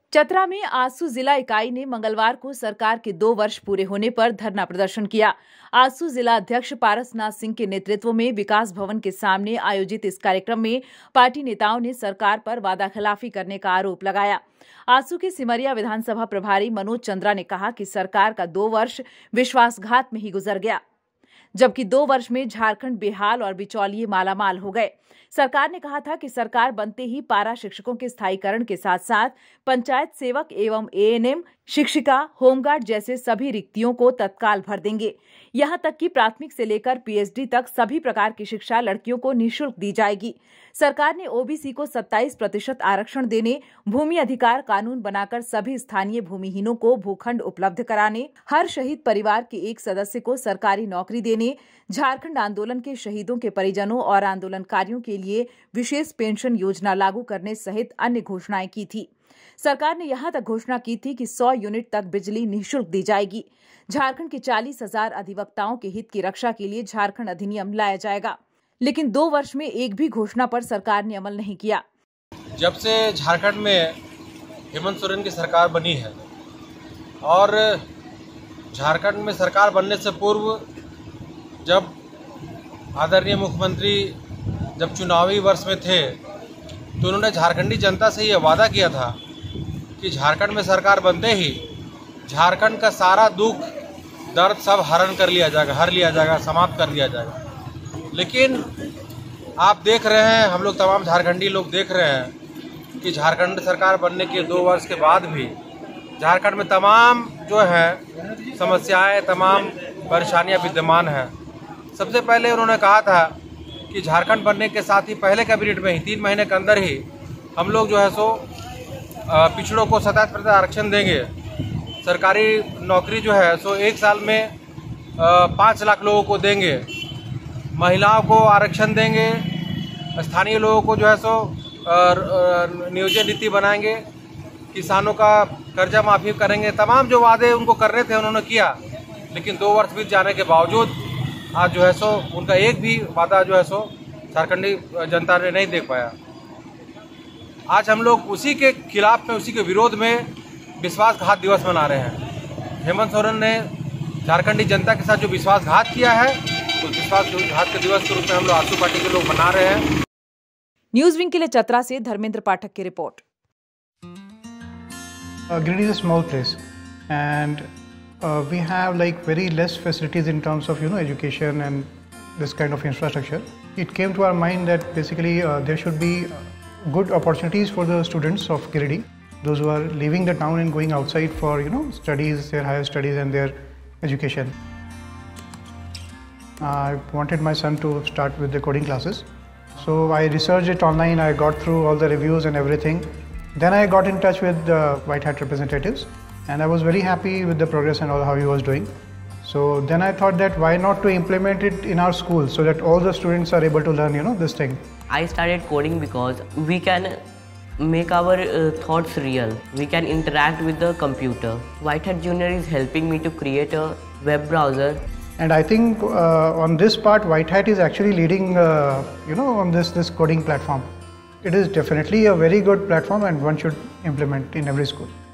चतरा में आसू जिला इकाई ने मंगलवार को सरकार के 2 वर्ष पूरे होने पर धरना प्रदर्शन किया। आसू जिला अध्यक्ष पारसनाथ सिंह के नेतृत्व में विकास भवन के सामने आयोजित इस कार्यक्रम में पार्टी नेताओं ने सरकार पर वादाखिलाफी करने का आरोप लगाया। आसू के सिमरिया विधानसभा प्रभारी मनोज चंद्रा ने कहा कि सरकार का 2 वर्ष विश्वासघात में ही गुजर गया, जबकि 2 वर्ष में झारखंड बेहाल और बिचौलिए मालामाल हो गए। सरकार ने कहा था कि सरकार बनते ही पारा शिक्षकों के स्थायीकरण के साथ साथ पंचायत सेवक एवं एएनएम, शिक्षिका, होमगार्ड जैसे सभी रिक्तियों को तत्काल भर देंगे। यहां तक कि प्राथमिक से लेकर पीएचडी तक सभी प्रकार की शिक्षा लड़कियों को निःशुल्क दी जाएगी। सरकार ने ओबीसी को 27% आरक्षण देने, भूमि अधिकार कानून बनाकर सभी स्थानीय भूमिहीनों को भूखंड उपलब्ध कराने, हर शहीद परिवार के एक सदस्य को सरकारी नौकरी देने, झारखंड आंदोलन के शहीदों के परिजनों और आंदोलनकारियों के लिए विशेष पेंशन योजना लागू करने सहित अन्य घोषणाएं की थी। सरकार ने यहां तक घोषणा की थी कि 100 यूनिट तक बिजली निःशुल्क दी जाएगी। झारखंड के 40,000 अधिवक्ताओं के हित की रक्षा के लिए झारखंड अधिनियम लाया जाएगा, लेकिन 2 वर्ष में एक भी घोषणा पर सरकार ने अमल नहीं किया। जब से झारखंड में हेमंत सोरेन की सरकार बनी है और झारखंड में सरकार बनने से पूर्व जब आदरणीय मुख्यमंत्री जब चुनावी वर्ष में थे तो उन्होंने झारखंडी जनता से ये वादा किया था कि झारखंड में सरकार बनते ही झारखंड का सारा दुख दर्द सब हर लिया जाएगा, समाप्त कर लिया जाएगा। लेकिन आप देख रहे हैं, हम लोग तमाम झारखंडी लोग देख रहे हैं कि झारखंड सरकार बनने के 2 वर्ष के बाद भी झारखंड में तमाम जो है समस्याएं, तमाम परेशानियां विद्यमान हैं। सबसे पहले उन्होंने कहा था कि झारखंड बनने के साथ ही पहले कैबिनेट में ही 3 महीने के अंदर ही हम लोग जो है सो पिछड़ों को 27% आरक्षण देंगे। सरकारी नौकरी जो है सो 1 साल में 5 लाख लोगों को देंगे, महिलाओं को आरक्षण देंगे, स्थानीय लोगों को जो है सो नियोजन नीति बनाएंगे, किसानों का कर्जा माफ़ी करेंगे। तमाम जो वादे उनको करने थे उन्होंने किया, लेकिन 2 वर्ष बीत जाने के बावजूद आज जो है सो उनका एक भी वादा जो है सो झारखंडी जनता ने नहीं देख पाया। आज हम लोग उसी के खिलाफ में, उसी के विरोध में विश्वासघात दिवस मना रहे हैं। हेमंत सोरेन ने झारखंडी जनता के साथ जो विश्वासघात किया है, उस विश्वासघात के दिवस के रूप में हम लोग आसू पार्टी के लोग मना रहे हैं। न्यूज विंग के लिए चतरा से धर्मेंद्र पाठक की report. Giridih is a small place and we have like very less facilities in terms of education and this kind of infrastructure. It came to our mind that basically there should be good opportunities for the students of Giridih, those who are leaving the town and going outside for studies, their higher studies and their education. I wanted my son to start with the coding classes, so I researched it online. I got through all the reviews and everything. Then I got in touch with the White Hat representatives and I was very happy with the progress and all how he was doing. So then I thought that why not to implement it in our school so that all the students are able to learn this thing. I started coding because we can make our thoughts real. We can interact with the computer. White Hat Junior is helping me to create a web browser. And I think on this part White Hat is actually leading on this coding platform. It is definitely a very good platform and one should implement in every school.